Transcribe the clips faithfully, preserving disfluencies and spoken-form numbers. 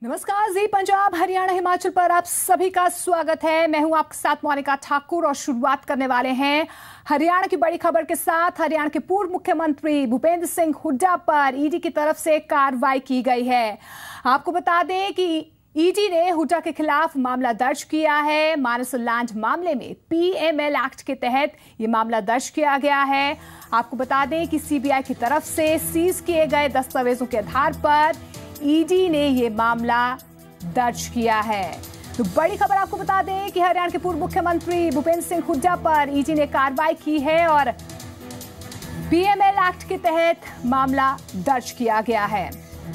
नमस्कार, जी पंजाब हरियाणा हिमाचल पर आप सभी का स्वागत है। मैं हूं आपके साथ मोनिका ठाकुर और शुरुआत करने वाले हैं हरियाणा की बड़ी खबर के साथ। हरियाणा के पूर्व मुख्यमंत्री भूपेंद्र सिंह हुड्डा पर ईडी की तरफ से कार्रवाई की गई है। आपको बता दें कि ईडी ने हुड्डा के खिलाफ मामला दर्ज किया है। मानस लैंड मामले में पीएमएल एक्ट के तहत ये मामला दर्ज किया गया है। आपको बता दें कि सीबीआई की तरफ से सीज किए गए दस्तावेजों के आधार पर ईडी ने ये मामला दर्ज किया है। तो बड़ी खबर आपको बता दें कि हरियाणा के पूर्व मुख्यमंत्री भूपेंद्र सिंह हुड्डा पर ईडी ने कार्रवाई की है और पीएमएल एक्ट के तहत मामला दर्ज किया गया है।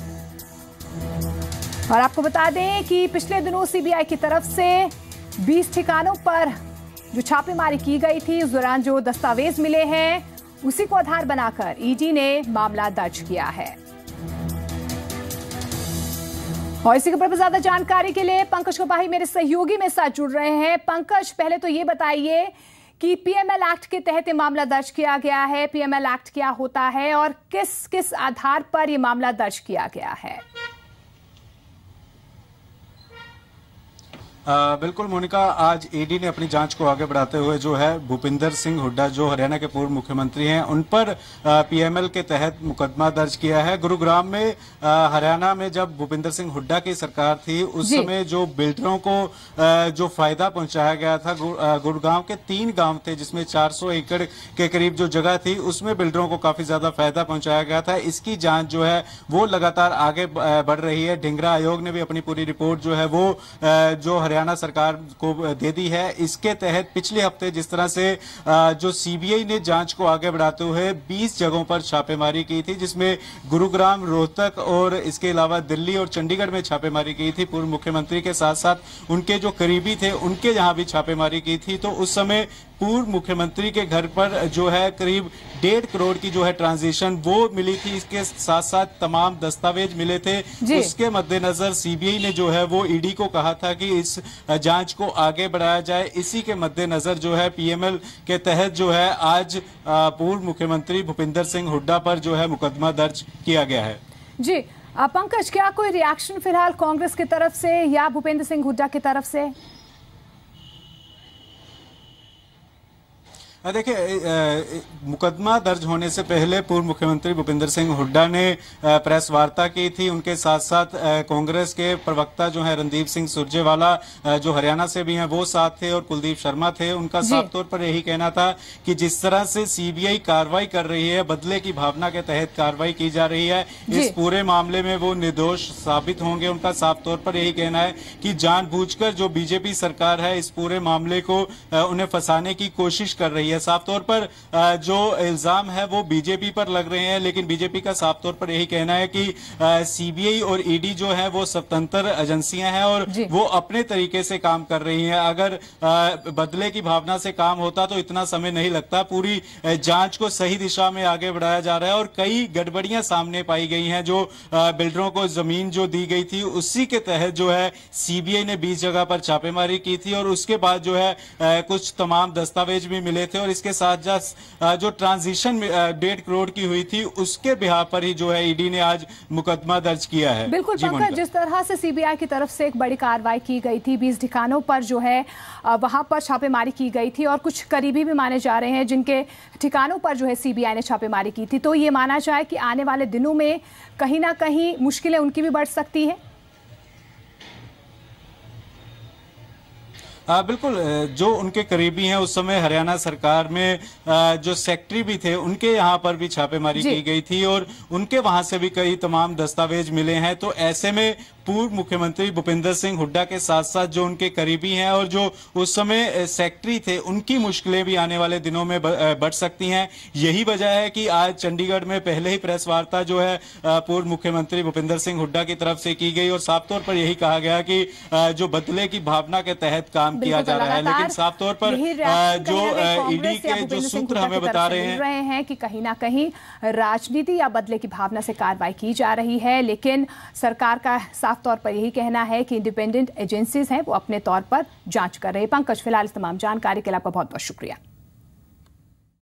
और आपको बता दें कि पिछले दिनों सीबीआई की तरफ से बीस ठिकानों पर जो छापेमारी की गई थी, उस दौरान जो दस्तावेज मिले हैं उसी को आधार बनाकर ईडी ने मामला दर्ज किया है। और इसी खबर पर ज्यादा जानकारी के लिए पंकज कपाही मेरे सहयोगी मेरे साथ जुड़ रहे हैं। पंकज, पहले तो ये बताइए कि पीएमएल एक्ट के तहत ये मामला दर्ज किया गया है। पीएमएल एक्ट क्या होता है और किस किस आधार पर ये मामला दर्ज किया गया है? आ, बिल्कुल मोनिका, आज ईडी ने अपनी जांच को आगे बढ़ाते हुए जो है भूपिंदर सिंह हुड्डा जो हरियाणा के पूर्व मुख्यमंत्री हैं उन पर पीएमएल के तहत मुकदमा दर्ज किया है। गुरुग्राम में आ, हरियाणा में जब भूपिंदर सिंह हुड्डा की सरकार थी उस समय जो बिल्डरों को आ, जो फायदा पहुंचाया गया था, गु, गुरुग्राम के तीन गांव थे जिसमें चार सौ एकड़ के करीब जो जगह थी उसमें बिल्डरों को काफी ज्यादा फायदा पहुंचाया गया था। इसकी जाँच जो है वो लगातार आगे बढ़ रही है। ढिंगरा आयोग ने भी अपनी पूरी रिपोर्ट जो है वो जो हरियाणा सरकार को दे दी है। इसके तहत पिछले हफ्ते जिस तरह से जो सीबीआई ने जांच को आगे बढ़ाते हुए बीस जगहों पर छापेमारी की थी, जिसमें गुरुग्राम, रोहतक और इसके अलावा दिल्ली और चंडीगढ़ में छापेमारी की थी। पूर्व मुख्यमंत्री के साथ साथ उनके जो करीबी थे उनके यहां भी छापेमारी की थी। तो उस समय पूर्व मुख्यमंत्री के घर पर जो है करीब डेढ़ करोड़ की जो है ट्रांजैक्शन वो मिली थी। इसके साथ साथ तमाम दस्तावेज मिले थे। उसके मद्देनजर सीबीआई ने जो है वो ईडी को कहा था कि इस जांच को आगे बढ़ाया जाए। इसी के मद्देनजर जो है पीएमएल के तहत जो है आज पूर्व मुख्यमंत्री भूपिंदर सिंह हुड्डा पर जो है मुकदमा दर्ज किया गया है। जी पंकज, क्या कोई रिएक्शन फिलहाल कांग्रेस की तरफ से या भूपेंद्र सिंह हुड्डा की तरफ से? देखिए, मुकदमा दर्ज होने से पहले पूर्व मुख्यमंत्री भूपिंदर सिंह हुड्डा ने प्रेस वार्ता की थी। उनके साथ साथ कांग्रेस के प्रवक्ता जो है रणदीप सिंह सुरजेवाला जो हरियाणा से भी हैं वो साथ थे और कुलदीप शर्मा थे। उनका साफ तौर पर यही कहना था कि जिस तरह से सीबीआई कार्रवाई कर रही है, बदले की भावना के तहत कार्रवाई की जा रही है, इस पूरे मामले में वो निर्दोष साबित होंगे। उनका साफ तौर पर यही कहना है कि जानबूझकर जो बीजेपी सरकार है इस पूरे मामले को उन्हें फंसाने की कोशिश कर रही है। साफ तौर पर जो इल्जाम है वो बीजेपी पर लग रहे हैं, लेकिन बीजेपी का साफ तौर पर यही कहना है कि सीबीआई और ईडी जो है वो स्वतंत्र एजेंसियां हैं और वो अपने तरीके से काम कर रही हैं। अगर बदले की भावना से काम होता तो इतना समय नहीं लगता। पूरी जांच को सही दिशा में आगे बढ़ाया जा रहा है और कई गड़बड़ियां सामने पाई गई हैं। जो बिल्डरों को जमीन जो दी गई थी उसी के तहत जो है सीबीआई ने बीस जगह पर छापेमारी की थी और उसके बाद जो है कुछ तमाम दस्तावेज भी मिले थे और इसके साथ जो ट्रांजिशन डेढ़ करोड़ की हुई थी उसके बिहार पर ही जो है ईडी ने आज मुकदमा दर्ज किया है। बिल्कुल पंकज, जिस तरह से सीबीआई की तरफ से एक बड़ी कार्रवाई की गई थी, बीस ठिकानों पर जो है वहां पर छापेमारी की गई थी और कुछ करीबी भी माने जा रहे हैं जिनके ठिकानों पर जो है सीबीआई ने छापेमारी की थी, तो ये माना जाए कि आने वाले दिनों में कहीं ना कहीं मुश्किलें उनकी भी बढ़ सकती है। आ, बिल्कुल, जो उनके करीबी हैं उस समय हरियाणा सरकार में आ, जो सेक्रेटरी भी थे उनके यहाँ पर भी छापेमारी की गई थी और उनके वहां से भी कई तमाम दस्तावेज मिले हैं। तो ऐसे में पूर्व मुख्यमंत्री भूपिंदर सिंह हुड्डा के साथ साथ जो उनके करीबी हैं और जो उस समय सेक्रेटरी थे उनकी मुश्किलें भी आने वाले दिनों में बढ़ सकती हैं। यही वजह है कि आज चंडीगढ़ में पहले ही प्रेस वार्ता जो है पूर्व मुख्यमंत्री भूपिंदर सिंह हुड्डा की तरफ से की गई और साफ तौर पर यही कहा गया कि जो बदले की भावना के तहत काम किया जा रहा है। लेकिन साफ तौर पर जो ईडी के जो सूत्र हमें बता रहे हैं रहे हैं कि कहीं ना कहीं राजनीति या बदले की भावना से कार्रवाई की जा रही है, लेकिन सरकार का साफ तौर पर यही कहना है कि इंडिपेंडेंट एजेंसीज हैं वो अपने तौर पर जांच कर रहे हैं। पंकज, फिलहाल इस तमाम जानकारी के लिए आपका बहुत बहुत शुक्रिया।